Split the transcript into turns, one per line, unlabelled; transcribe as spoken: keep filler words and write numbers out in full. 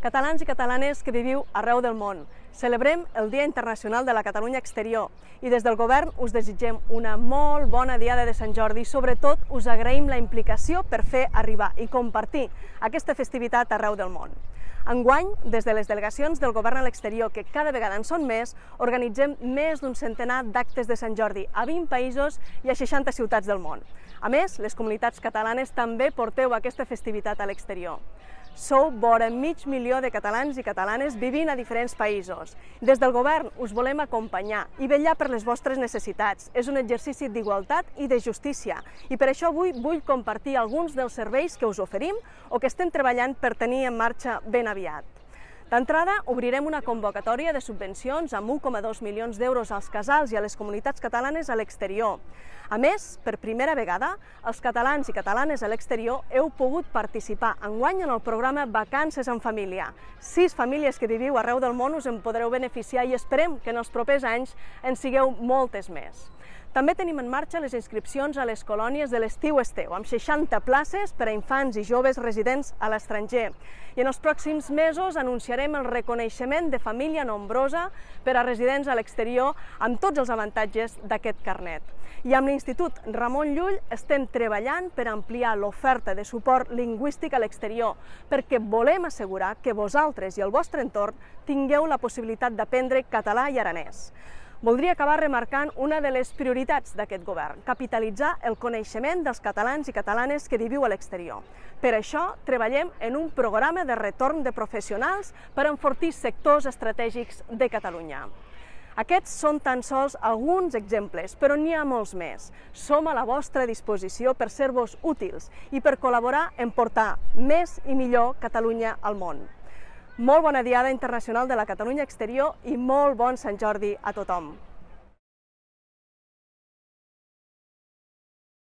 Catalans i catalanes que viviu arreu del món, celebrem el Dia Internacional de la Catalunya Exterior i des del govern us desitgem una molt bona Diada de Sant Jordi i sobretot us agraïm la implicació per fer arribar i compartir aquesta festivitat arreu del món. Enguany, des de les delegacions del govern a l'exterior, que cada vegada en són més, organitzem més d'un centenar d'actes de Sant Jordi a vint països i a seixanta ciutats del món. A més, les comunitats catalanes també porteu aquesta festivitat a l'exterior. Sou vora mig milió de catalans i catalanes vivint a diferents països. Des del govern us volem acompanyar i vetllar per les vostres necessitats. És un exercici d'igualtat i de justícia i per això avui vull compartir alguns dels serveis que us oferim o que estem treballant per tenir en marxa ben aviat. D'entrada, obrirem una convocatòria de subvencions amb un coma dos milions d'euros als casals i a les comunitats catalanes a l'exterior. A més, per primera vegada, els catalans i catalanes a l'exterior heu pogut participar enguany en el programa Vacances en Família. Sis famílies que viviu arreu del món us en podreu beneficiar i esperem que en els propers anys en sigueu moltes més. També tenim en marxa les inscripcions a les colònies de l'estiu Esteu, amb seixanta places per a infants i joves residents a l'estranger. I en els pròxims mesos anunciarem el reconeixement de família nombrosa per a residents a l'exterior amb tots els avantatges d'aquest carnet. I amb l'Institut Ramon Llull estem treballant per ampliar l'oferta de suport lingüístic a l'exterior, perquè volem assegurar que vosaltres i el vostre entorn tingueu la possibilitat d'aprendre català i aranès. Voldria acabar remarcant una de les prioritats d'aquest govern, capitalitzar el coneixement dels catalans i catalanes que viviu a l'exterior. Per això, treballem en un programa de retorn de professionals per enfortir sectors estratègics de Catalunya. Aquests són tan sols alguns exemples, però n'hi ha molts més. Som a la vostra disposició per ser-vos útils i per col·laborar en portar més i millor Catalunya al món. Molt bona Diada Internacional de la Catalunya Exterior i molt bon Sant Jordi a tothom!